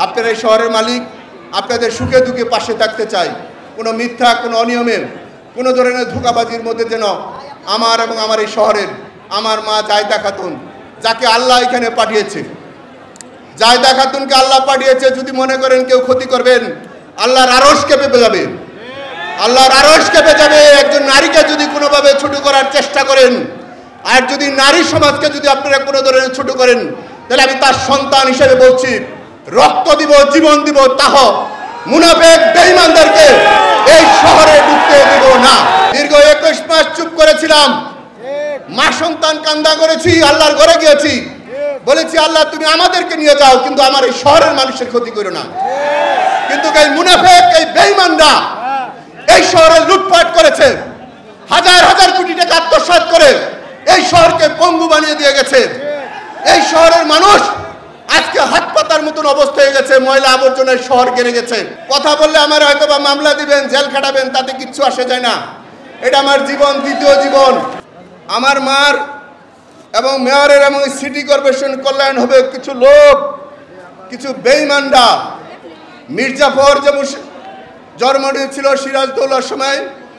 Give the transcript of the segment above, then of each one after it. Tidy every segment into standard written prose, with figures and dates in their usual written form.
আপনারা এই শহরের মালিক, আপনাদের সুখে দুঃখে পাশে থাকতে চাই। কোনো মিথ্যা, কোনো অনিয়মের, কোনো ধরনের ধোঁকাবাজির মধ্যে যেন আমার এবং আমার এই শহরের আমার মা জায়দা খাতুন, যাকে আল্লাহ এখানে পাঠিয়েছে, জায়দা খাতুনকে আল্লাহ পাঠিয়েছে, যদি মনে করেন কেউ ক্ষতি করবেন, আল্লাহর আরশ কেঁপে যাবে, আল্লাহর আরশ কেঁপে যাবে। একজন নারীকে যদি কোনোভাবে ছোট করার চেষ্টা করেন, আর যদি নারী সমাজকে যদি আপনারা কোনো ধরনের ছোট করেন, তাহলে আমি তার সন্তান হিসেবে বলছি, রক্ত দিব, জীবন দিব, তাহ মুনাফিক বেঈমানদেরকে এই শহরে ঢুকতে দেব না। দীর্ঘ 21 মাস চুপ করেছিলাম, মা সন্তান কান্দা করেছি, আল্লাহর ঘরে গিয়েছি, বলেছি আল্লাহ তুমি আমাদেরকে নিয়ে যাও, কিন্তু আমার এই শহরের মানুষের ক্ষতি করো না। কিন্তু এই মুনাফিক, এই বেঈমানরা এই শহরে লুটপাট করেছে, হাজার হাজার কোটি টাকা আত্মসাৎ করে এই শহরকে পঙ্গু বানিয়ে দিয়ে গেছে। এই শহরের মানুষ আজকে হাত পাতার মতন অবস্থা হয়ে গেছে, ময়লা আবর্জনায় শহর ঘিরে গেছে। কথা বললে আমার হয়তো বা মামলা দিবেন, জেল খাটাবেন, তাতে কিচ্ছু আসে যায় না। এটা আমার জীবন, দ্বিতীয় জীবন। আমার মার এবং মেয়রের এবং সিটি কর্পোরেশন কল্যাণ হবে কিছু লোক, কিছু বেঈমানরা। মির্জাফর যেমন জন্ম নিয়েছিল সিরাজদৌলার সময়,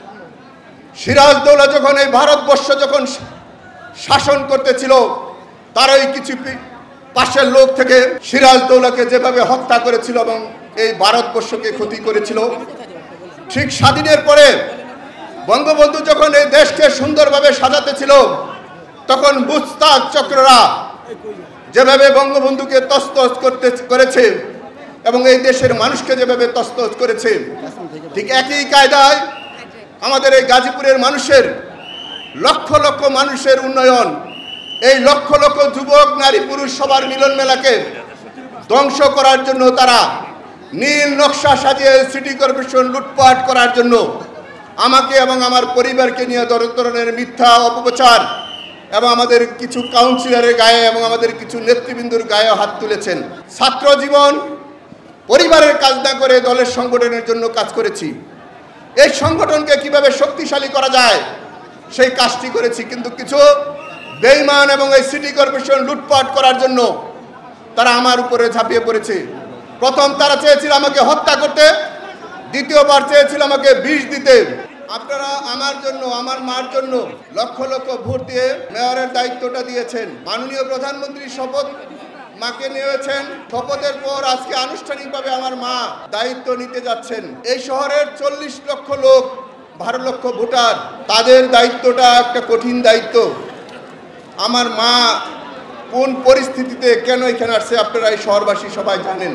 সিরাজদৌলা যখন এই ভারতবর্ষ যখন শাসন করতেছিল, তারাই কিছু পাশের লোক থেকে সিরাজদৌলাকে যেভাবে হত্যা করেছিল এবং এই ভারতবর্ষকে ক্ষতি করেছিল, ঠিক স্বাধীনের পরে বঙ্গবন্ধু যখন এই দেশকে সুন্দরভাবে সাজাতে ছিল, তখন মুস্তাক চক্ররা যেভাবে বঙ্গবন্ধুকে তছনছ করেছে এবং এই দেশের মানুষকে যেভাবে তছনছ করেছে, ঠিক একই কায়দায় আমাদের এই গাজীপুরের মানুষের, লক্ষ লক্ষ মানুষের উন্নয়ন, এই লক্ষ লক্ষ যুবক নারী পুরুষ সবার মিলন মেলাকে ধ্বংস করার জন্য তারা নীল নকশা সাজিয়ে সিটি কর্পোরেশন লুটপাট করার জন্য আমাকে এবং আমার পরিবারকে নিয়ে ধরনের মিথ্যা অপপ্রচার এবং আমাদের কিছু কাউন্সিলরের গায়ে এবং আমাদের কিছু নেতৃবৃন্দর গায়ে হাত তুলেছেন। ছাত্র জীবন পরিবারের কাজ না করে দলের সংগঠনের জন্য কাজ করেছি। এই সংগঠনকে কিভাবে শক্তিশালী করা যায় সেই কাজটি করেছি, কিন্তু কিছু বেঈমান এবং এই সিটি কর্পোরেশন লুটপাট করার জন্য তারা আমার উপরে ঝাঁপিয়ে পড়েছে। প্রথম তারা চেয়েছিল আমাকে হত্যা করতে, দ্বিতীয়বার চেয়েছিল আমাকে বিষ দিতে। আপনারা আমার জন্য, আমার মার জন্য লক্ষ লক্ষ ভোট দিয়ে মেয়রের দায়িত্বটা দিয়েছেন। মাননীয় প্রধানমন্ত্রী শপথ মাকে নিয়েছেন, শপথের পর আজকে আনুষ্ঠানিকভাবে আমার মা দায়িত্ব নিতে যাচ্ছেন। এই শহরের 40 লক্ষ লোক, 12 লক্ষ ভোটার, তাদের দায়িত্বটা একটা কঠিন দায়িত্ব। আমার মা কোন পরিস্থিতিতে কেন এখানে আসছে আপনারা এই শহরবাসী সবাই জানেন।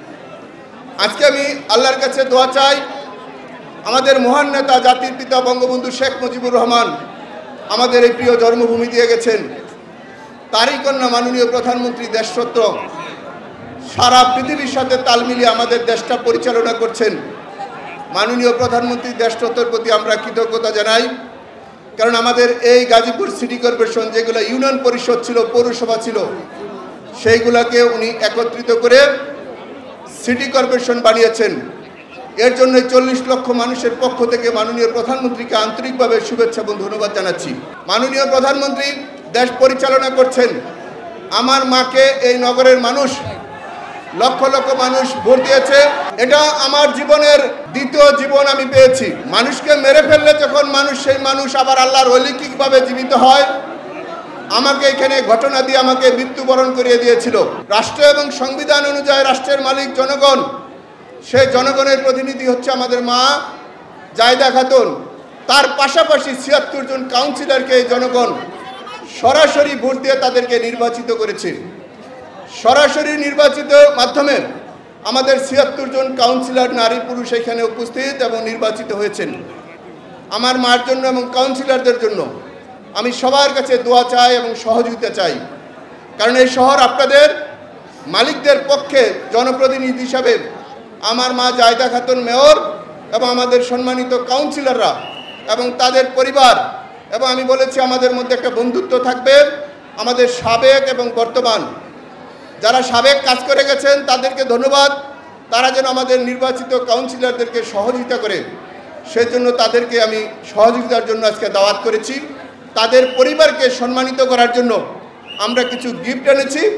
আজকে আমি আল্লাহর কাছে দোয়া চাই, আমাদের মহান নেতা জাতির পিতা বঙ্গবন্ধু শেখ মুজিবুর রহমান আমাদের এই প্রিয় জন্মভূমি দিয়ে গেছেন। তারই কন্যা মাননীয় প্রধানমন্ত্রী দেশরত্ন সারা পৃথিবীর সাথে তাল মিলিয়ে আমাদের দেশটা পরিচালনা করছেন। মাননীয় প্রধানমন্ত্রী দেশরত্নের প্রতি আমরা কৃতজ্ঞতা জানাই, কারণ আমাদের এই গাজীপুর সিটি কর্পোরেশন যেগুলো ইউনিয়ন পরিষদ ছিল, পৌরসভা ছিল, সেইগুলোকে উনি একত্রিত করে সিটি কর্পোরেশন বানিয়েছেন। এর জন্য 40 লক্ষ মানুষের পক্ষ থেকে মাননীয় প্রধানমন্ত্রীকে আন্তরিকভাবে শুভেচ্ছা এবং ধন্যবাদ জানাচ্ছি। মাননীয় প্রধানমন্ত্রী দেশ পরিচালনা করছেন। আমার মাকে এই নগরের মানুষ, লক্ষ লক্ষ মানুষ ভোট দিয়েছে। এটা আমার জীবনের দ্বিতীয় জীবন আমি পেয়েছি। মানুষকে মেরে ফেললে যখন মানুষ, সেই মানুষ আবার আল্লাহর অলৌকিকভাবে জীবিত হয়। আমাকে এখানে ঘটনা দিয়ে আমাকে মৃত্যুবরণ করিয়ে দিয়েছিল। রাষ্ট্র এবং সংবিধান অনুযায়ী রাষ্ট্রের মালিক জনগণ, সেই জনগণের প্রতিনিধি হচ্ছে আমাদের মা জায়দা খাতুন। তার পাশাপাশি 76 জন কাউন্সিলরকে জনগণ সরাসরি ভোট দিয়ে তাদেরকে নির্বাচিত করেছে। সরাসরি নির্বাচিত মাধ্যমে আমাদের 76 জন কাউন্সিলর নারী পুরুষ এখানে উপস্থিত এবং নির্বাচিত হয়েছেন। আমার মার জন্য এবং কাউন্সিলরদের জন্য আমি সবার কাছে দোয়া চাই এবং সহযোগিতা চাই, কারণ এই শহর আপনাদের মালিকদের পক্ষে জনপ্রতিনিধি হিসাবে আমার মা জায়দা খাতুন মেয়র এবং আমাদের সম্মানিত কাউন্সিলররা এবং তাদের পরিবার, এবং আমি বলেছি আমাদের মধ্যে একটা বন্ধুত্ব থাকবে। আমাদের সাবেক এবং বর্তমান যারা সাবেক কাজ করে গেছেন তাদেরকে ধন্যবাদ। তারা যেন আমাদের নির্বাচিত কাউন্সিলরদেরকে সহযোগিতা করে, সেজন্য তাদেরকে আমি সহযোগিতার জন্য আজকে দাওয়াত করেছি। তাদের পরিবারকে সম্মানিত করার জন্য আমরা কিছু গিফট এনেছি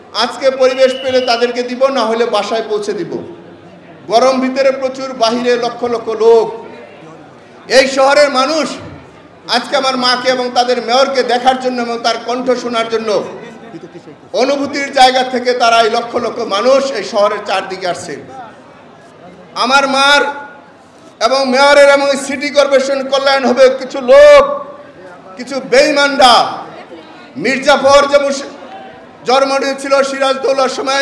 আজকে পরিবেশ পেলে তাদেরকে দিব, না হলে বাসায় পৌঁছে দিব। গরম ভিতরে প্রচুর, বাহিরে লক্ষ লক্ষ লোক। এই শহরের মানুষ আজকে আমার মাকে এবং তাদের মেয়রকে দেখার জন্য এবং তার কণ্ঠ শোনার জন্য অনুভূতির জায়গা থেকে তারা এই লক্ষ লক্ষ মানুষ এই শহরের চারদিকে আসছে। আমার মার এবং মেয়রের এবং সিটি কর্পোরেশন কল্যাণ হবে কিছু লোক, কিছু বেঈমানরা। মির্জাফর যেমন জন্ম নিয়েছিল সিরাজদৌলার সময়,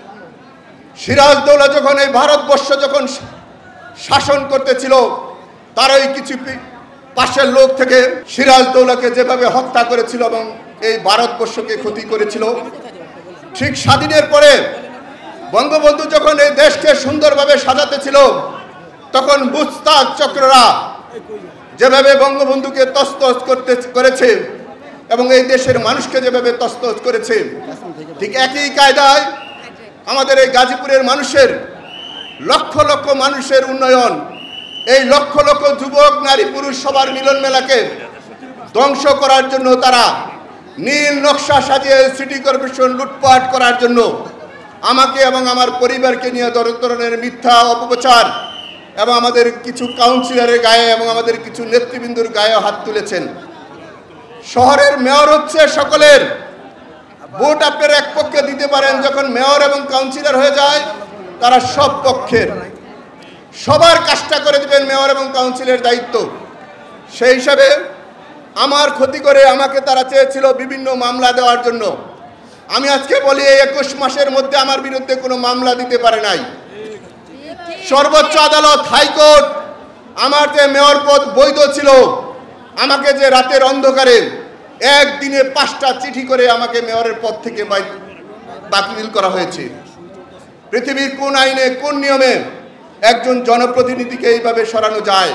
সিরাজদৌলা যখন এই ভারতবর্ষ যখন শাসন করতেছিল, তারাই কিছু পাশের লোক থেকে সিরাজদৌলাকে যেভাবে হত্যা করেছিল এবং এই ভারতবর্ষকে ক্ষতি করেছিল, ঠিক স্বাধীনের পরে বঙ্গবন্ধু যখন এই দেশকে সুন্দরভাবে সাজাতে ছিল, তখন মুস্তাক চক্ররা যেভাবে বঙ্গবন্ধুকে তছনছ করেছে এবং এই দেশের মানুষকে যেভাবে তছনছ করেছে, ঠিক একই কায়দায় আমাদের এই গাজীপুরের মানুষের লক্ষ লক্ষ মানুষের উন্নয়ন, এই লক্ষ লক্ষ যুবক নারী পুরুষ সবার মিলন মেলাকে ধ্বংস করার জন্য তারা নীল নকশা সাজিয়ে সিটি কর্পোরেশন লুটপাট করার জন্য আমাকে এবং আমার পরিবারকে নিয়ে ধরনের মিথ্যা অপপ্রচার এবং আমাদের কিছু কাউন্সিলরের গায়ে এবং আমাদের কিছু নেতৃবৃন্দুর গায়ে হাত তুলেছেন। শহরের মেয়র হচ্ছে সকলের, ভোট আপনারা এক পক্ষে দিতে পারেন, যখন মেয়র এবং কাউন্সিলর হয়ে যায় তারা সব পক্ষের, সবার কাজটা করে দিবেন মেয়র এবং কাউন্সিলের দায়িত্ব। সেই হিসাবে আমার ক্ষতি করে আমাকে তারা চেয়েছিল বিভিন্ন মামলা দেওয়ার জন্য। আমি আজকে বলি এই 21 মাসের মধ্যে আমার বিরুদ্ধে কোনো মামলা দিতে পারে নাই। সর্বোচ্চ আদালত, হাইকোর্ট আমার যে মেয়র পদ বৈধ ছিল, আমাকে যে রাতের অন্ধকারে একদিনে 5টা চিঠি করে আমাকে মেয়রের পদ থেকে বাতিল করা হয়েছে। পৃথিবীর কোন আইনে কোন নিয়মে একজন জনপ্রতিনিধিকে এইভাবে সরানো যায়?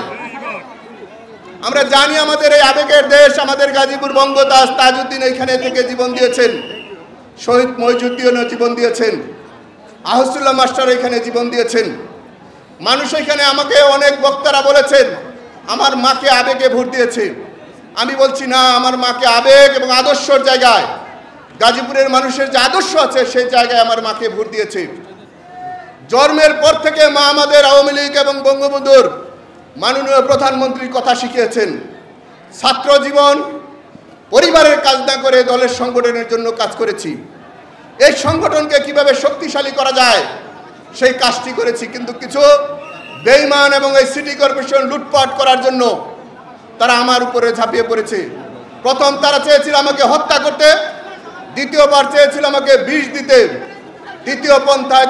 আমরা জানি আমাদের এই আবেগের দেশ, আমাদের গাজীপুর বঙ্গদাস তাজউদ্দিন এখানে থেকে জীবন দিয়েছেন, শহীদ মহিজুদ্দিনও জীবন দিয়েছেন, আহসুল্লাহ মাস্টার এখানে জীবন দিয়েছেন। মানুষ এখানে আমাকে অনেক বক্তারা বলেছেন আমার মাকে আবেগে ভোট দিয়েছে। আমি বলছি না, আমার মাকে আবেগ এবং আদর্শর জায়গায়, গাজীপুরের মানুষের যে আদর্শ আছে সেই জায়গায় আমার মাকে ভোট দিয়েছে। জন্মের পর থেকে মা আমাদের আওয়ামী লীগ এবং বঙ্গবন্ধুর মাননীয় প্রধানমন্ত্রীর কথা শিখিয়েছেন। ছাত্র জীবন পরিবারের কাজ না করে দলের সংগঠনের জন্য কাজ করেছি। এই সংগঠনকে কিভাবে শক্তিশালী করা যায় সেই কাজটি করেছি, কিন্তু কিছু বেঈমান এবং এই সিটি কর্পোরেশন লুটপাট করার জন্য তারা আমার উপরে ঝাঁপিয়ে পড়েছে। প্রথম তারা চেয়েছিল আমাকে হত্যা করতে, দ্বিতীয়বার চেয়েছিল আমাকে বিষ দিতে, তৃতীয় পন্থায়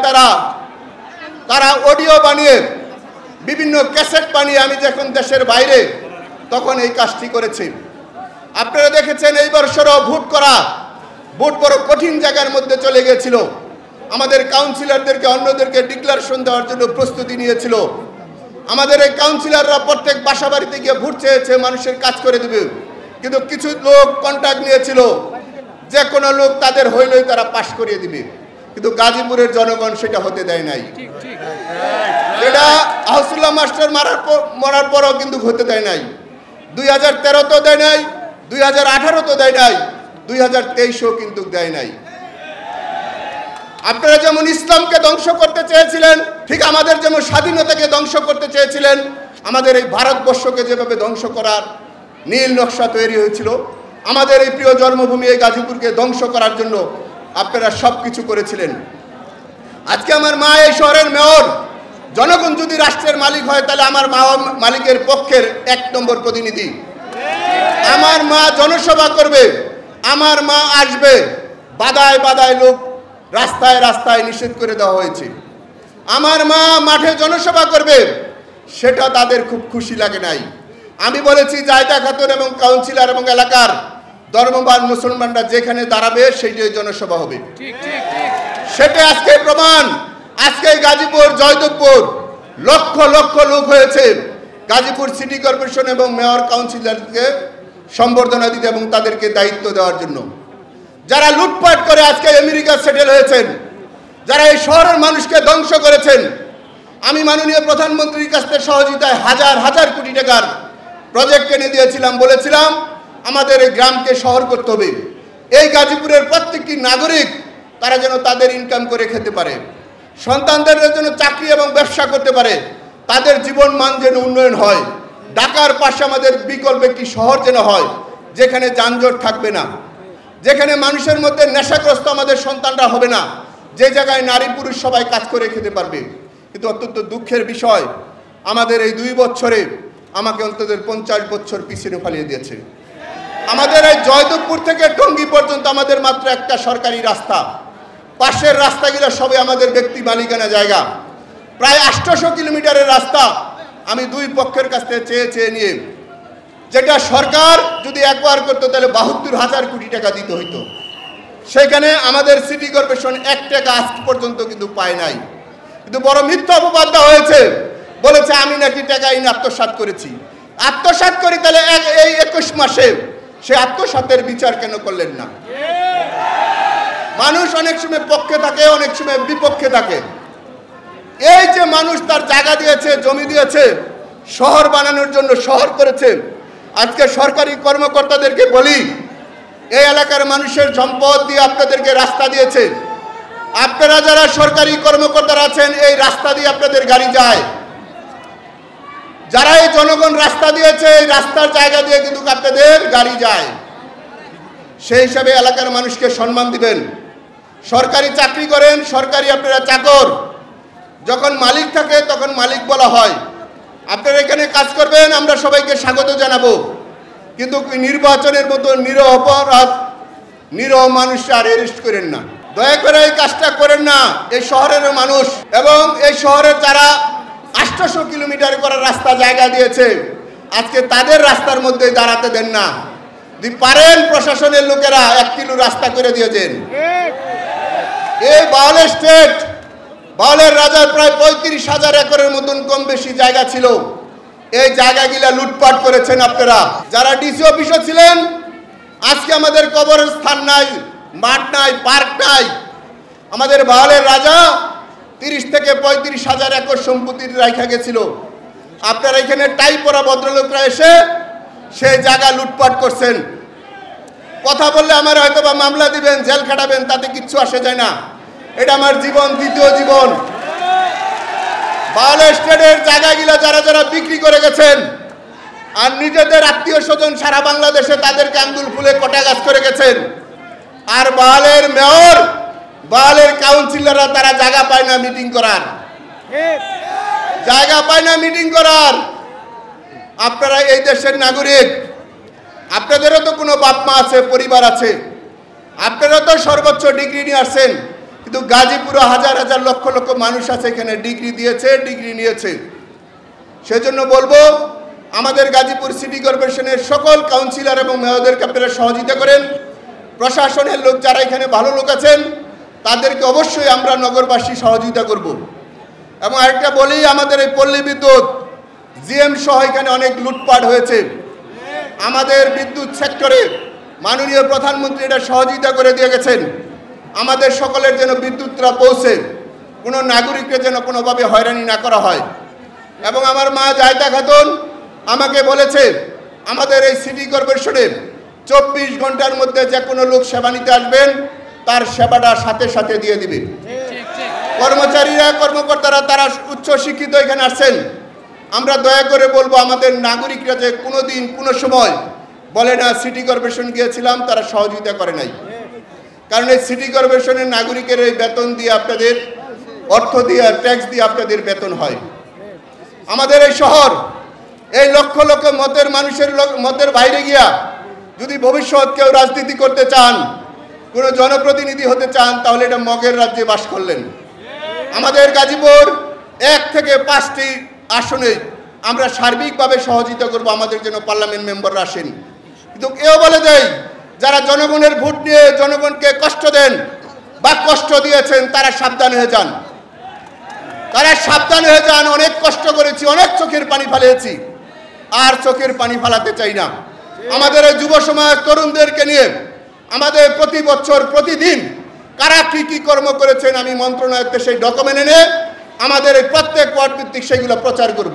তারা অডিও বানিয়ে বিভিন্ন ক্যাসেট বানিয়ে আমি যখন দেশের বাইরে তখন এই কাজটি করেছে। আপনারা দেখেছেন এই বছরও ভোট বড় কঠিন জায়গার মধ্যে চলে গিয়েছিল। আমাদের কাউন্সিলরদেরকে অন্যদেরকে ডিক্লারেশন দেওয়ার জন্য প্রস্তুতি নিয়েছিল। আমাদের এই কাউন্সিলররা প্রত্যেক বাসা বাড়িতে গিয়ে ভোট চেয়েছে, মানুষের কাজ করে দেবে, কিন্তু কিছু লোক কন্ট্যাক্ট নিয়েছিল যে কোনো লোক তাদের হইলেই তারা পাশ করিয়ে দিবে, কিন্তু গাজীপুরের জনগণ সেটা হতে দেয় নাই। এটা আহসুল্লাহ মাস্টার মরার পরও কিন্তু হতে দেয় নাই, 2013 তো দেয় নাই, 2018 তো দেয় নাই, 2023ও কিন্তু দেয় নাই। আপনারা যেমন ইসলামকে ধ্বংস করতে চেয়েছিলেন, ঠিক আমাদের যেমন স্বাধীনতাকে ধ্বংস করতে চেয়েছিলেন, আমাদের এই ভারতবর্ষকে যেভাবে ধ্বংস করার নীল নকশা তৈরি হয়েছিল, আমাদের এই প্রিয় জন্মভূমি এই গাজীপুরকে ধ্বংস করার জন্য আপনারা সব কিছু করেছিলেন। আজকে আমার মা এই শহরের মেয়র, জনগণ যদি রাষ্ট্রের মালিক হয় তাহলে আমার মা মালিকের পক্ষের 1 নম্বর প্রতিনিধি। আমার মা জনসভা করবে, আমার মা আসবে, বাদায় বাদায় লোক রাস্তায় রাস্তায় নিষেধ করে দেওয়া হয়েছে। আমার মা মাঠে জনসভা করবে, সেটা তাদের খুব খুশি লাগে নাই। আমি বলেছি জায়দা খাতুন এবং কাউন্সিলর এবং এলাকার ধর্মবান মুসলমানরা যেখানে দাঁড়াবে সেইটাই জনসভা হবে। সেটা আজকে প্রমাণ। আজকে গাজীপুর জয়দেবপুর লক্ষ লক্ষ লোক হয়েছে গাজীপুর সিটি কর্পোরেশন এবং মেয়র কাউন্সিলরকে সম্বর্ধনা দিতে এবং তাদেরকে দায়িত্ব দেওয়ার জন্য। যারা লুটপাট করে আজকে আমেরিকা সেটেল হয়েছেন, যারা এই শহরের মানুষকে ধ্বংস করেছেন, আমি মাননীয় প্রধানমন্ত্রীর কাছ থেকে সহযোগিতায় হাজার হাজার কোটি টাকার প্রজেক্ট এনে দিয়েছিলাম। বলেছিলাম আমাদের এই গ্রামকে শহর করতে হবে। এই গাজীপুরের প্রত্যেকটি নাগরিক তারা যেন তাদের ইনকাম করে খেতে পারে, সন্তানদের জন্য চাকরি এবং ব্যবসা করতে পারে, তাদের জীবন মান যেন উন্নয়ন হয়। ঢাকার পাশে আমাদের বিকল্প একটি শহর যেন হয়, যেখানে যানজট থাকবে না, যেখানে মানুষের মধ্যে নেশাগ্রস্ত আমাদের সন্তানরা হবে না, যে জায়গায় নারী পুরুষ সবাই কাজ করে খেতে পারবে। কিন্তু অত্যন্ত দুঃখের বিষয়, আমাদের এই 2 বছরে আমাকে অন্তত 50 বছর পিছনে ফেলিয়ে দিয়েছে। আমাদের এই জয়দেবপুর থেকে টঙ্গী পর্যন্ত আমাদের মাত্র একটা সরকারি রাস্তা, পাশের রাস্তাগুলো সবই আমাদের ব্যক্তি মালিকানা জায়গা। প্রায় 800 কিলোমিটারের রাস্তা আমি 2 পক্ষের কাছ থেকে চেয়ে নিয়ে, যেটা সরকার যদি একবার করতো তাহলে 72,000 কোটি টাকা দিতে হইতো। সেখানে আমাদের সিটি কর্পোরেশন 1 টাকা আজ পর্যন্ত কিন্তু পায় নাই। কিন্তু বড় মিথ্যা অপবাদ দেওয়া হয়েছে, বলেছে আমি নাকি টাকা আত্মসাৎ করেছি। আত্মসাৎ করি তাহলে এই 21 মাসে সে আত্মসাতের বিচার কেন করলেন না? মানুষ অনেক সময় পক্ষে থাকে, অনেক সময় বিপক্ষে থাকে। এই যে মানুষ তার জায়গা দিয়েছে, জমি দিয়েছে, শহর বানানোর জন্য শহর করেছে, আজকে সরকারি কর্মকর্তাদেরকে বলি, এই এলাকার মানুষের সম্পদ দিয়ে আপনাদেরকে রাস্তা দিয়েছে। আপনারা যারা সরকারি কর্মকর্তারা আছেন, এই রাস্তা দিয়ে আপনাদের গাড়ি যায়। যারা এই জনগণ রাস্তা দিয়েছে, এই রাস্তার জায়গা দিয়ে কিন্তু আপনাদের গাড়ি যায়। সেই হিসাবে এলাকার মানুষকে সম্মান দিবেন। সরকারি চাকরি করেন, সরকারি আপনারা চাকর, যখন মালিক থাকে তখন মালিক বলা হয়। আপনারা এখানে কাজ করবেন, আমরা সবাইকে স্বাগত জানাবো, কিন্তু নির্বাচনের মতো নিরহ অপরাধ, নিরহ মানুষ আর অ্যারেস্ট করেন না। দয়া করে এই কাজটা করেন না। এই শহরের মানুষ এবং এই শহরের যারা 800 কিলোমিটার করে রাস্তা জায়গা দিয়েছে, আজকে তাদের রাস্তার মধ্যে দাঁড়াতে দেন না। যদি পারেন প্রশাসনের লোকেরা 1 কিলো রাস্তা করে দিয়েছেন। এই বাউলের স্টেট, বাউলের রাজার প্রায় 35,000 একরের মতন কম বেশি জায়গা ছিল। এই জায়গাগুলা লুটপাট করেছেন আপনারা। যারা ডিসি অফিসে ছিলেন, আজকে আমাদের কবরের স্থান নাই, মাঠ নাই, পার্ক নাই। আমাদের বাউলের রাজা 30 থেকে 35,000 একর সম্পত্তি রাখা গেছিল। আপনারা এখানে টাই পরা ভদ্রলোকরা এসে সেই জায়গা লুটপাট করছেন। কথা বললে আমার হয়তো বা মামলা দিবেন, জেল খাটাবেন, তাতে কিচ্ছু আসে যায় না। এটা আমার জীবন, দ্বিতীয় জীবন। বাউলের স্টেটের জায়গাগুলো যারা যারা বিক্রি করে গেছেন, আর নিজেদের আত্মীয় স্বজন সারা বাংলাদেশে তাদেরকে আঙ্গুল ফুলে কটা গাছ করে গেছেন। আর বাউলের মেয়র, বাউলের কাউন্সিলররা তারা জায়গা পায় না মিটিং করার, জায়গা পায় না মিটিং করার। আপনারা এই দেশের নাগরিক, আপনাদেরও তো কোনো বাপ মা আছে, পরিবার আছে, আপনারা তো সর্বোচ্চ ডিগ্রি নিয়ে আসছেন। কিন্তু গাজীপুরে হাজার হাজার লক্ষ লক্ষ মানুষ আছে, এখানে ডিগ্রি দিয়েছে, ডিগ্রি নিয়েছে। সেজন্য বলবো, আমাদের গাজীপুর সিটি কর্পোরেশনের সকল কাউন্সিলর এবং মেয়রদেরকে আপনারা সহযোগিতা করেন। প্রশাসনের লোক যারা এখানে ভালো লোক আছেন, তাদেরকে অবশ্যই আমরা নগরবাসী সহযোগিতা করব। এবং আরেকটা বলি, আমাদের এই পল্লী বিদ্যুৎ জিএম সহ এখানে অনেক লুটপাট হয়েছে। আমাদের বিদ্যুৎ সেক্টরে মাননীয় প্রধানমন্ত্রী এটা সহযোগিতা করে দিয়ে গেছেন, আমাদের সকলের যেন বিদ্যুৎটা পৌঁছে, কোনো নাগরিককে যেন কোনোভাবে হয়রানি না করা হয়। এবং আমার মা জায়দা খাতুন আমাকে বলেছে, আমাদের এই সিটি কর্পোরেশনে 24 ঘন্টার মধ্যে যে কোনো লোক সেবা নিতে আসবেন, তার সেবাটা সাথে সাথে দিয়ে দিবে। কর্মচারীরা, কর্মকর্তারা তারা উচ্চ শিক্ষিত এখানে আসছেন। আমরা দয়া করে বলবো, আমাদের নাগরিকরা যে কোনোদিন কোনো সময় বলে না সিটি কর্পোরেশন গিয়েছিলাম, তারা সহযোগিতা করে নাই। কারণ এই সিটি কর্পোরেশনের নাগরিকের এই বেতন দিয়ে, আপনাদের অর্থ দিয়ে, ট্যাক্স দিয়ে আপনাদের বেতন হয়। আমাদের এই শহর, এই লক্ষ লক্ষ মতের মানুষের মতের বাইরে গিয়া যদি ভবিষ্যৎ কেউ রাজনীতি করতে চান, কোনো জনপ্রতিনিধি হতে চান, তাহলে এটা মগের রাজ্যে বাস করলেন। আমাদের গাজীপুর 1 থেকে 5টি আসনে আমরা সার্বিকভাবে সহযোগিতা করব, আমাদের জন্য পার্লামেন্ট মেম্বাররা আসেন। কিন্তু এও বলে দেয়, যারা জনগণের ভোট নিয়ে জনগণকে কষ্ট দেন বা কষ্ট দিয়েছেন, তারা সাবধান হয়ে যান, তারা সাবধান হয়ে যান। অনেক কষ্ট করেছি, অনেক চোখের পানি ফেলেছি, আর চোখের পানি ফেলাতে চাই না। আমাদের এই যুব সমাজ, তরুণদেরকে নিয়ে আমাদের প্রতি বছর প্রতিদিন কারা কি কি কর্ম করেছেন, আমি মন্ত্রণালয়তে সেই ডকুমেন্ট এনে আমাদের এই প্রত্যেক ওয়ার্ড ভিত্তিক সেগুলো প্রচার করব।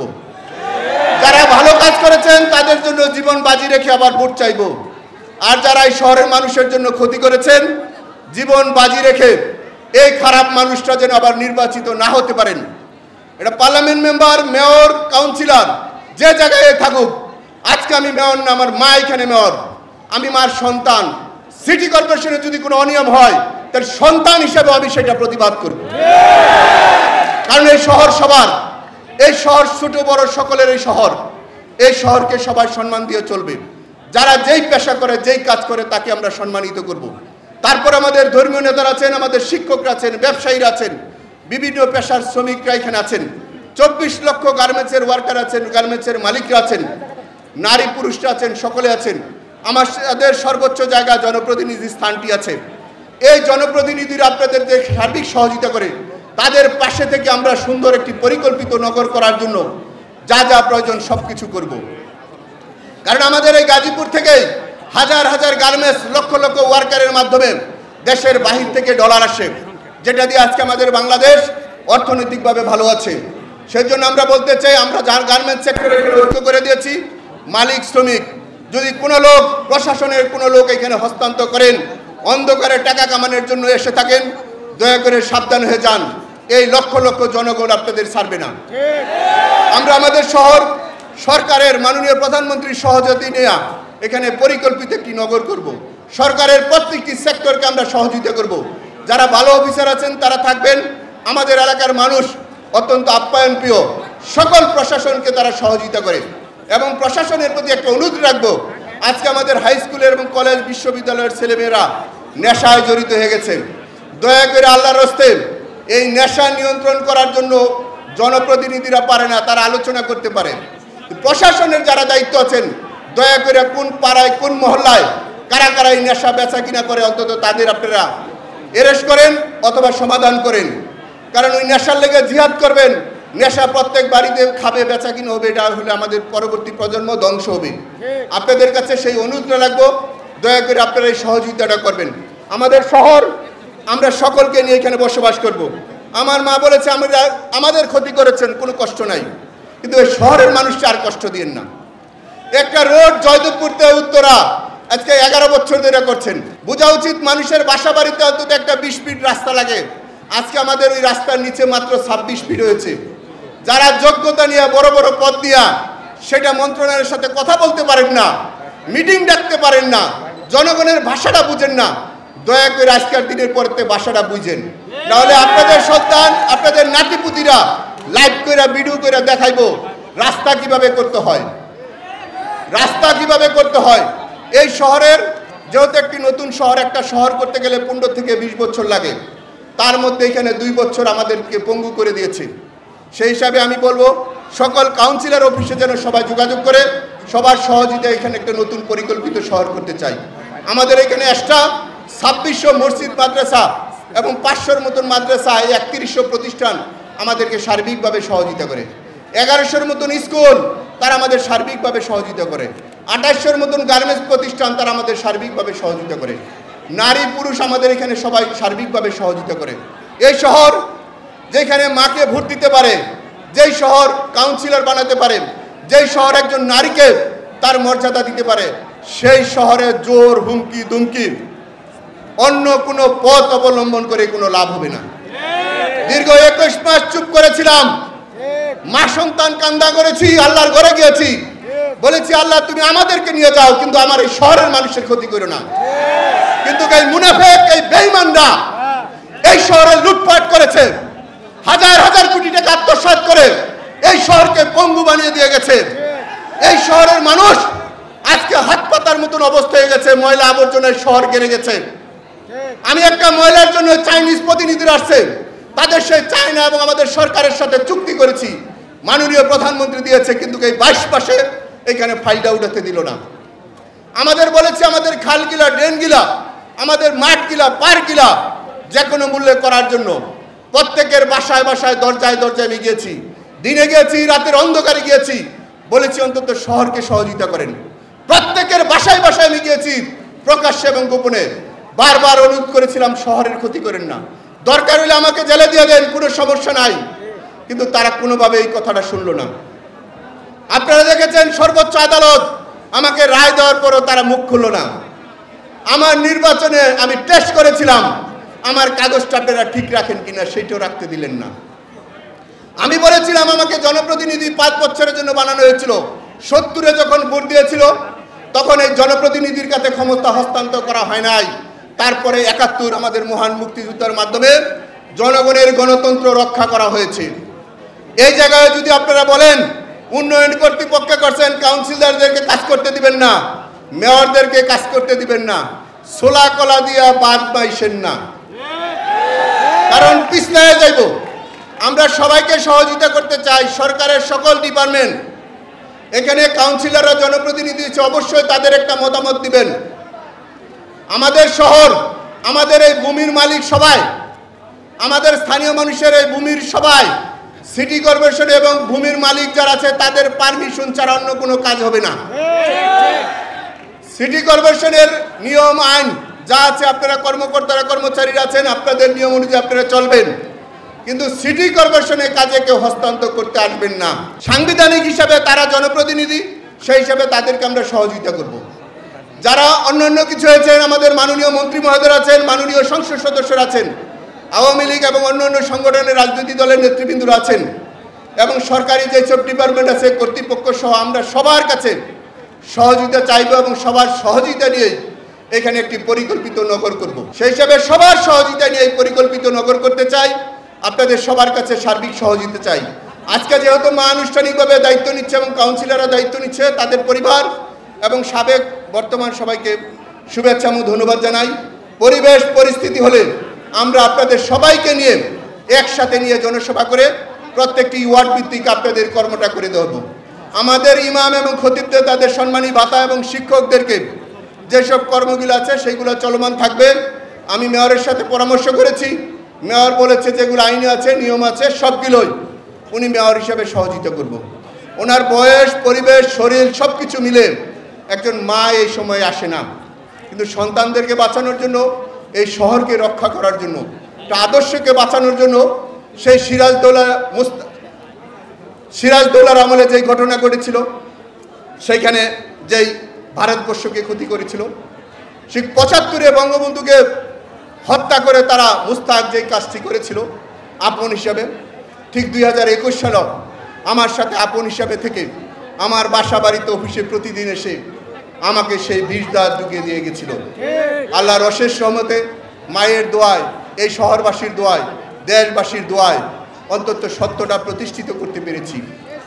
যারা ভালো কাজ করেছেন তাদের জন্য জীবন বাজি রেখে আবার ভোট চাইব। আর যারা এই শহরের মানুষের জন্য ক্ষতি করেছেন, জীবন বাজি রেখে এই খারাপ মানুষটা যেন আবার নির্বাচিত না হতে পারেন। এটা পার্লামেন্ট মেম্বার, মেয়র, কাউন্সিলর যে জায়গায় থাকুক, আজকে আমি মেয়র না, আমার মা এখানে মেয়র, আমি মার সন্তান। সিটি কর্পোরেশনে যদি কোনো অনিয়ম হয় তার সন্তান হিসেবে আমি সেটা প্রতিবাদ করব, কারণ এই শহর সবার, এই শহর ছোট বড় সকলের এই শহরকে সবাই সম্মান দিয়ে চলবে। যারা যেই পেশা করে, যেই কাজ করে তাকে আমরা সম্মানিত করব। তারপর আমাদের ধর্মীয় নেতারা আছেন, আমাদের শিক্ষকরা আছেন, ব্যবসায়ীরা আছেন, বিভিন্ন পেশার শ্রমিকরা এখানে আছেন, 24 লক্ষ গার্মেন্টসের ওয়ার্কার আছেন, গার্মেন্টসের মালিকরা আছেন, নারী পুরুষরা আছেন, সকলে আছেন। আমাদের সর্বোচ্চ জায়গা জনপ্রতিনিধি স্থানটি আছে। এই জনপ্রতিনিধিরা আপনাদের যে সার্বিক সহযোগিতা করে, তাদের পাশে থেকে আমরা সুন্দর একটি পরিকল্পিত নগর করার জন্য যা যা প্রয়োজন সব কিছু করব। কারণ আমাদের এই গাজীপুর থেকে হাজার হাজার গার্মেন্টস, লক্ষ লক্ষ ওয়ার্কারের মাধ্যমে দেশের বাহির থেকে ডলার আসে, যেটা দিয়ে আজকে আমাদের বাংলাদেশ অর্থনৈতিকভাবে ভালো আছে। সেই জন্য আমরা বলতে চাই, আমরা গার্মেন্টস সেক্টরে ঐক্য করে দিয়েছি। মালিক শ্রমিক যদি কোনো লোক, প্রশাসনের কোনো লোক এখানে হস্তান্তর করেন, অন্ধকারে টাকা কামানোর জন্য এসে থাকেন, দয়া করে সাবধান হয়ে যান। এই লক্ষ লক্ষ জনগণ আপনাদের ছাড়বে না। আমরা আমাদের শহর সরকারের মাননীয় প্রধানমন্ত্রীর সহযোগিতা নিয়ে এখানে পরিকল্পিত একটি নগর করব। সরকারের প্রত্যেকটি সেক্টরকে আমরা সহযোগিতা করব। যারা ভালো অফিসার আছেন তারা থাকবেন। আমাদের এলাকার মানুষ অত্যন্ত আপ্যায়ন প্রিয়, সকল প্রশাসনকে তারা সহযোগিতা করে। এবং প্রশাসনের প্রতি একটা অনুরোধ রাখবো, আজকে আমাদের হাই স্কুলের এবং কলেজ বিশ্ববিদ্যালয়ের ছেলেমেয়েরা নেশায় জড়িত হয়ে গেছে। দয়া করে আল্লাহর হস্তে এই নেশা নিয়ন্ত্রণ করার জন্য জনপ্রতিনিধিরা পারে না, তারা আলোচনা করতে পারে। প্রশাসনের যারা দায়িত্ব আছেন, দয়া করে কোন পাড়ায়, কোন মহল্লায় কারা কারা এই নেশা বেচা কিনা করে, অন্তত তাদের আপনারা অ্যারেস্ট করেন অথবা সমাধান করেন। কারণ ওই নেশার লেগে জিহাদ করবেন, নেশা প্রত্যেক বাড়িতে খাবে, বেচা কিনা হবে, এটা হলে আমাদের পরবর্তী প্রজন্ম ধ্বংস হবে। আপনাদের কাছে সেই অনুরোধ রাখবো, দয়া করে আপনারা এই সহযোগিতাটা করবেন। আমাদের শহর, আমরা সকলকে নিয়ে এখানে বসবাস করব। আমার মা বলেছে, আমাদের ক্ষতি করেছেন, কোনো কষ্ট নাই, কিন্তু এই শহরের মানুষকে আর কষ্ট দিয়েন না। একটা রোড জয়দেবপুর থেকে উত্তরা আজকে 11 বছর ধরে করছেন। বোঝা উচিত মানুষের বাসা বাড়িতে অন্তত একটা 20 ফিট রাস্তা লাগে। আজকে আমাদের ওই রাস্তার নিচে মাত্র 26 ফিট হয়েছে। যারা যোগ্যতা নিয়ে বড় বড় পদ দিয়া সেটা মন্ত্রণালয়ের সাথে কথা বলতে পারেন না, মিটিং ডাকতে পারেন না, জনগণের ভাষাটা বুঝেন না, দয়া করে আজকের দিনের পরেতে ভাষাটা বুঝেন। নাহলে আপনাদের সন্তান, আপনাদের নাতিপুতিরা লাইভ করে ভিডিও করে দেখাইবো রাস্তা কিভাবে করতে হয়, রাস্তা কিভাবে করতে হয়। এই শহরের যেহেতু একটি নতুন শহর, একটা শহর করতে গেলে 15 থেকে 20 বছর লাগে, তার মধ্যে এখানে 2 বছর আমাদেরকে পঙ্গু করে দিয়েছে। সেই হিসাবে আমি বলবো সকল কাউন্সিলর অফিসে যেন সবাই যোগাযোগ করে সবার সহযোগিতা এখানে একটা নতুন পরিকল্পিত শহর করতে চাই। আমাদের এখানে এক্সট্রা 2600 মসজিদ মাদ্রাসা এবং 500-র মতন মাদ্রাসা, এই 3100 প্রতিষ্ঠান আমাদেরকে সার্বিকভাবে সহযোগিতা করে। 1100-র মতন স্কুল, তারা আমাদের সার্বিকভাবে সহযোগিতা করে। 2800-র মতন গার্মেন্টস প্রতিষ্ঠান, তারা আমাদের সার্বিকভাবে সহযোগিতা করে। নারী পুরুষ আমাদের এখানে সবাই সার্বিকভাবে সহযোগিতা করে। এই শহর যেখানে মাকে ভোট দিতে পারে, যেই শহর কাউন্সিলর বানাতে পারে, যেই শহর একজন নারীকে তার মর্যাদা দিতে পারে, সেই শহরে জোর, হুমকি দুমকি, অন্য কোনো পথ অবলম্বন করে কোনো লাভ হবে না। দীর্ঘ 21 মাস চুপ করেছিলাম, মা সন্তান কান্দা করেছি, আল্লাহর ঘরে গিয়েছি, বলেছি আল্লাহ তুমি আমাদেরকে নিয়ে যাও, কিন্তু আমার এই শহরের মানুষের ক্ষতি করো না। কিন্তু এই মুনাফিক, এই বেঈমানরা এই শহরে লুটপাট করেছে, হাজার হাজার কোটি টাকা আত্মসাৎ করে এই শহরকে পঙ্গু বানিয়ে দিয়ে গেছে। এই শহরের মানুষ আজকে হাত পাতার মতন অবস্থা হয়ে গেছে, ময়লা আবর্জনায় শহর ঘেরে গেছে। আমি একটা ময়লার জন্য চাইনিজ প্রতিনিধিরা আসছে, তাদের সেই চায়না এবং আমাদের সরকারের সাথে চুক্তি করেছি, মাননীয় প্রধানমন্ত্রী দিয়েছে, কিন্তু এই 22 মাসে এখানে ফাইলটা উঠাতে দিল না। আমাদের বলেছে আমাদের খালগিলা, ড্রেনগিলা, আমাদের মাঠগিলা, পার্কগিলা যে কোনো মূল্যে করার জন্য প্রত্যেকের বাসায় বাসায়, দরজায় দরজায় আমি গিয়েছি, দিনে গিয়েছি, রাতের অন্ধকারে গিয়েছি, বলেছি অন্তত শহরকে সহযোগিতা করেন। প্রত্যেকের বাসায় বাসায় আমি গিয়েছি, প্রকাশ্যে এবং গোপনে বারবার অনুরোধ করেছিলাম শহরের ক্ষতি করেন না, দরকার হলে আমাকে জেলে দিয়ে দেন, কোনো সমস্যা নাই। কিন্তু তারা কোনোভাবে এই কথাটা শুনলো না। আপনারা দেখেছেন সর্বোচ্চ আদালত আমাকে রায় দেওয়ার পরও তারা মুখ খুলল না। আমার নির্বাচনে আমি টেস্ট করেছিলাম, আমার কাগজটা আপনারা ঠিক রাখেন কিনা সেইটাও রাখতে দিলেন না। আমি বলেছিলাম আমাকে জনপ্রতিনিধি 5 বছরের জন্য বানানো হয়েছিল। 70-এ যখন ভোট দিয়েছিল তখন এই জনপ্রতিনিধির কাছে ক্ষমতা হস্তান্তর করা হয় নাই। তারপরে 71 আমাদের মহান মুক্তিযুদ্ধের মাধ্যমে জনগণের গণতন্ত্র রক্ষা করা হয়েছে। এই জায়গায় যদি আপনারা বলেন উন্নয়ন কর্তৃপক্ষ করছেন, কাউন্সিলরদেরকে কাজ করতে দিবেন না, মেয়রদেরকে কাজ করতে দিবেন না, সোলা কলা দিয়া বাদ পাইছেন না, কারণ পিছলায় যাইব। আমরা সবাইকে সহযোগিতা করতে চাই, সরকারের সকল ডিপার্টমেন্ট। এখানে কাউন্সিলররা জনপ্রতিনিধি আছে, অবশ্যই তাদের একটা মতামত দিবেন। আমাদের শহর, আমাদের এই ভূমির মালিক সবাই, আমাদের স্থানীয় মানুষের এই ভূমির সবাই, সিটি কর্পোরেশন এবং ভূমির মালিক যারা আছে তাদের পারমিশন ছাড়া অন্য কোনো কাজ হবে না। সিটি কর্পোরেশনের নিয়ম আইন যা আছে, আপনারা কর্মকর্তারা কর্মচারীরা আছেন, আপনাদের নিয়ম অনুযায়ী আপনারা চলবেন, কিন্তু সিটি কর্পোরেশনের কাজে কেউ হস্তান্তর করতে আসবেন না। সাংবিধানিক হিসাবে তারা জনপ্রতিনিধি, সেই হিসাবে তাদেরকে আমরা সহযোগিতা করব। যারা অন্যান্য কিছু হয়েছেন, আমাদের মাননীয় মন্ত্রী মহোদয় আছেন, মাননীয় সংসদ সদস্যরা আছেন, আওয়ামী লীগ এবং অন্যান্য সংগঠনের রাজনৈতিক দলের নেতৃবৃন্দরা আছেন, এবং সরকারি যেসব ডিপার্টমেন্ট আছে কর্তৃপক্ষ সহ আমরা সবার কাছে সহযোগিতা চাইব এবং সবার সহযোগিতা নিয়ে এখানে একটি পরিকল্পিত নগর করব। সেই হিসাবে সবার সহযোগিতা নিয়ে এই পরিকল্পিত নগর করতে চাই। আপনাদের সবার কাছে সার্বিক সহযোগিতা চাই। আজকে যেহেতু মা আনুষ্ঠানিকভাবে দায়িত্ব নিচ্ছে এবং কাউন্সিলররা দায়িত্ব নিচ্ছে, তাদের পরিবার এবং সাবেক বর্তমান সবাইকে শুভেচ্ছা এবং ধন্যবাদ জানাই। পরিবেশ পরিস্থিতি হলে আমরা আপনাদের সবাইকে নিয়ে একসাথে নিয়ে জনসভা করে প্রত্যেকটি ওয়ার্ড ভিত্তিক আপনাদের কর্মটা করে দেব। আমাদের ইমাম এবং খতিবদের তাদের সম্মানী ভাতা এবং শিক্ষকদেরকে যেসব কর্মগুলো আছে সেইগুলো চলমান থাকবে। আমি মেয়রের সাথে পরামর্শ করেছি, মেয়র বলেছে যেগুলো আইনে আছে নিয়ম আছে সবগুলোই উনি মেয়র হিসেবে সহযোগিতা করব। ওনার বয়স, পরিবেশ, শরীর সব কিছু মিলে একজন মা এই সময়ে আসে না, কিন্তু সন্তানদেরকে বাঁচানোর জন্য, এই শহরকে রক্ষা করার জন্য, একটা আদর্শকে বাঁচানোর জন্য সেই সিরাজদৌলার আমলে যেই ঘটনা ঘটেছিল, সেইখানে যেই ভারতবর্ষকে ক্ষতি করেছিল, সেই 75-এ বঙ্গবন্ধুকে হত্যা করে তারা মুস্তাক যেই কাজটি করেছিল আপন হিসাবে, ঠিক 2021 সালে আমার সাথে আপন হিসাবে থেকে আমার বাসা বাড়িতে অফিসে প্রতিদিন এসে আমাকে সেই বিষদার ঢুকিয়ে দিয়ে গেছিল। আল্লাহর অশেষ রহমতে, মায়ের দোয়ায়, এই শহরবাসীর দোয়ায়, দেশবাসীর দোয়ায় অন্তত সত্যটা প্রতিষ্ঠিত করতে পেরেছি।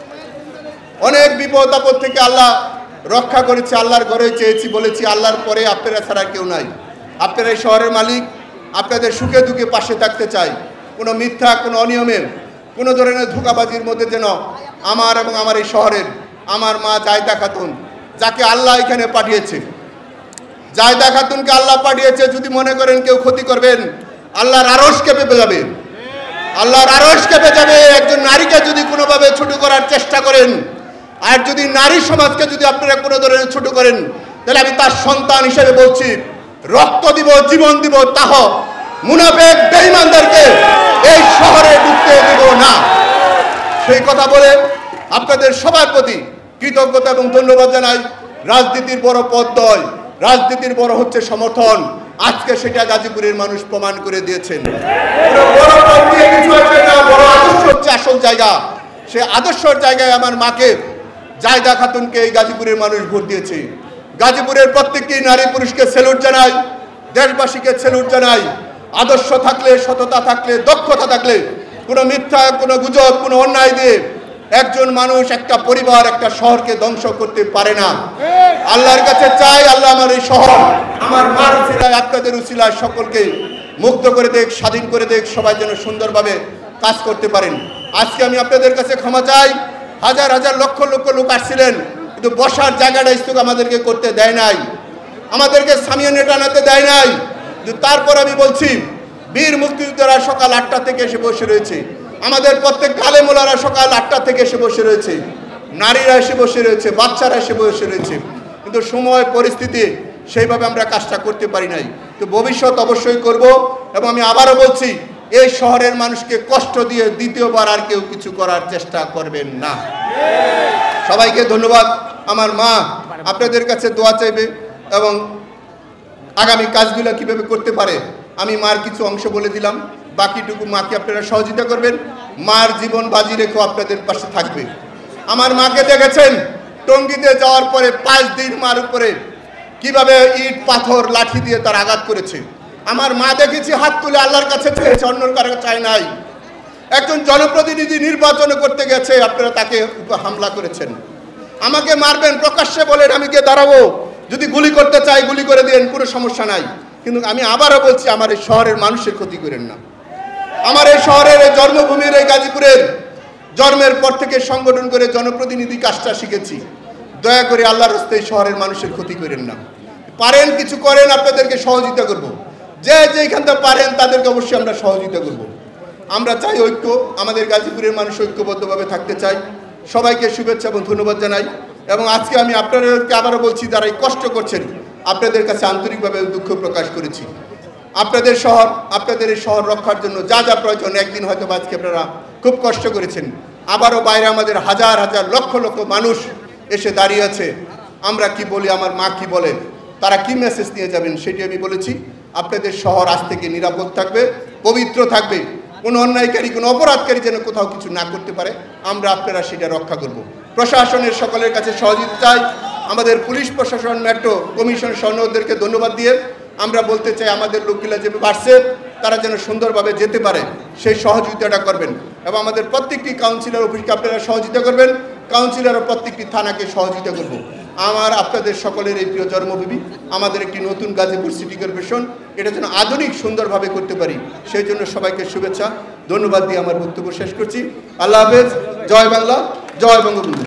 অনেক বিপদ আপদ থেকে আল্লাহ রক্ষা করেছে। আল্লাহর ঘরে চেয়েছি, বলেছি আল্লাহর পরে আপনারা ছাড়া কেউ নাই, আপনারা এই শহরের মালিক, আপনাদের সুখে দুঃখে পাশে থাকতে চাই। কোনো মিথ্যা, কোনো অনিয়মের, কোনো ধরনের ধোঁকাবাজির মধ্যে যেন আমার এবং আমার এই শহরের আমার মা জায়দা খাতুন, যাকে আল্লাহ এখানে পাঠিয়েছে, জায়দা খাতুনকে আল্লাহ পাঠিয়েছে, যদি মনে করেন কেউ ক্ষতি করবেন, আল্লাহর আরশ কেঁপে যাবে, আল্লাহর আরশ কেঁপে যাবে। একজন নারীকে যদি কোনোভাবে ছোট করার চেষ্টা করেন, আর যদি নারী সমাজকে যদি আপনারা কোনো ধরনের ছোট করেন, তাহলে আমি তার সন্তান হিসেবে বলছি, রক্ত দিব, জীবন দিব, তাহ মুনাফিক বেঈমানদেরকে এই শহরে ঢুকতে দেব না। সেই কথা বলে আপনাদের সবার প্রতি কৃতজ্ঞতা এবং ধন্যবাদ জানাই। রাজনীতির বড় পদ নয়, রাজনীতির বড় হচ্ছে সমর্থন। আজকে সেটা গাজীপুরের মানুষ প্রমাণ করে দিয়েছেন। বড় পদ দিয়ে কিছু আসবে না, বড় আদর্শ হচ্ছে আসল জায়গা। সেই আদর্শের জায়গায় আমার মাকে, জায়দা খাতুনকে এই গাজীপুরের মানুষ ভোট দিয়েছে। গাজীপুরের প্রত্যেকটি নারী পুরুষকে স্যালুট জানাই, দেশবাসীকে স্যালুট জানাই। আদর্শ থাকলে, সততা থাকলে, দক্ষতা থাকলে, কোনো মিথ্যা, কোনো গুজব, কোনো অন্যায় দিয়ে একজন মানুষ, একটা পরিবার, একটা শহরকে ধ্বংস করতে পারে না। আল্লাহর কাছে চাই, আল্লাহ আমার এই শহর, আমার মার উসিলায়, আপনাদের উসিলায় সকলকে মুক্ত করে দেখ, স্বাধীন করে দেখ, সবাই যেন সুন্দরভাবে কাজ করতে পারেন। আজকে আমি আপনাদের কাছে ক্ষমা চাই। হাজার হাজার লক্ষ লক্ষ লোক আসছিলেন, কিন্তু বসার জায়গাটা স্থির আমাদেরকে করতে দেয় নাই, আমাদেরকে সামিয়ানে টানাতে দেয় নাই। কিন্তু তারপর আমি বলছি, বীর মুক্তিযোদ্ধারা সকাল 8টা থেকে এসে বসে রয়েছে, আমাদের প্রত্যেক আলেমুলারা সকাল 8টা থেকে এসে বসে রয়েছে, নারীরা এসে বসে রয়েছে, বাচ্চারা এসে বসে রয়েছে, কিন্তু সময় পরিস্থিতি সেইভাবে আমরা কাজটা করতে পারি নাই। তো ভবিষ্যৎ অবশ্যই করব। এবং আমি আবারও বলছি, এই শহরের মানুষকে কষ্ট দিয়ে দ্বিতীয়বার আর কেউ কিছু করার চেষ্টা করবেন না। সবাইকে ধন্যবাদ। আমার মা আপনাদের কাছে দোয়া চাইবে এবং আগামী কাজগুলো কিভাবে করতে পারে আমি মার কিছু অংশ বলে দিলাম, বাকিটুকু মাকে আপনারা সহযোগিতা করবেন। মার জীবন বাজি রেখেও আপনাদের পাশে থাকবে। আমার মাকে দেখেছেন টঙ্গীতে যাওয়ার পরে 5 দিন মার উপরে কিভাবে ইট পাথর লাঠি দিয়ে তার আঘাত করেছে। আমার মা দেখেছি হাত তুলে আল্লাহর কাছে চেয়েছে, অন্যর কারো চাই নাই। একজন জনপ্রতিনিধি নির্বাচন করতে গেছে, আপনারা তাকে হামলা করেছেন। আমাকে মারবেন প্রকাশ্যে বলেন, আমি গিয়ে দাঁড়াবো, যদি গুলি করতে চাই গুলি করে দেন, কোনো সমস্যা নাই। কিন্তু আমি আবারও বলছি, আমার এই শহরের মানুষের ক্ষতি করেন না। আমার এই শহরের এই জন্মভূমির এই গাজীপুরের জন্মের পর থেকে সংগঠন করে জনপ্রতিনিধি কাজটা শিখেছি। দয়া করে আল্লাহর রাস্তায় এই শহরের মানুষের ক্ষতি করেন না। পারেন কিছু করেন, আপনাদেরকে সহযোগিতা করব। যে যেখানটা পারেন তাদেরকে অবশ্যই আমরা সহযোগিতা করব। আমরা চাই ঐক্য, আমাদের গাজীপুরের মানুষ ঐক্যবদ্ধভাবে থাকতে চাই। সবাইকে শুভেচ্ছা এবং ধন্যবাদ জানাই। এবং আজকে আমি আপনাদেরকে আবারও বলছি, যারা এই কষ্ট করছেন, আপনাদের কাছে আন্তরিকভাবে দুঃখ প্রকাশ করেছি। আপনাদের শহর, আপনাদের এই শহর রক্ষার জন্য যা যা প্রয়োজন, একদিন হয়তো আজকে আপনারা খুব কষ্ট করেছেন। আবারও বাইরে আমাদের হাজার হাজার লক্ষ লক্ষ মানুষ এসে দাঁড়িয়ে আছে। আমরা কি বলি, আমার মা কি বলেন, তারা কি মেসেজ নিয়ে যাবেন সেটি আমি বলেছি। আপনাদের শহর আজ থেকে নিরাপদ থাকবে, পবিত্র থাকবে। কোনো অন্যায়কারী, কোনো অপরাধকারী যেন কোথাও কিছু না করতে পারে, আমরা আপনারা সেটা রক্ষা করব। প্রশাসনের সকলের কাছে সহযোগিতা চাই। আমাদের পুলিশ প্রশাসন, মেট্রো কমিশন সৈন্যদেরকে ধন্যবাদ দিয়ে আমরা বলতে চাই, আমাদের লোকগুলা যেভাবে বাড়ছে তারা যেন সুন্দরভাবে যেতে পারে সেই সহযোগিতাটা করবেন। এবং আমাদের প্রত্যেকটি কাউন্সিলর অফিসকে আপনারা সহযোগিতা করবেন, কাউন্সিলর ও প্রত্যেকটি থানাকে সহযোগিতা করব। আমার আপনাদের সকলের এই প্রিয় জন্মভূমি, আমাদের একটি নতুন গাজীপুর সিটি কর্পোরেশন, এটা যেন আধুনিক সুন্দরভাবে করতে পারি, সেই জন্য সবাইকে শুভেচ্ছা ধন্যবাদ দিয়ে আমার বক্তব্য শেষ করছি। আল্লাহ হাফেজ। জয় বাংলা, জয় বঙ্গবন্ধু।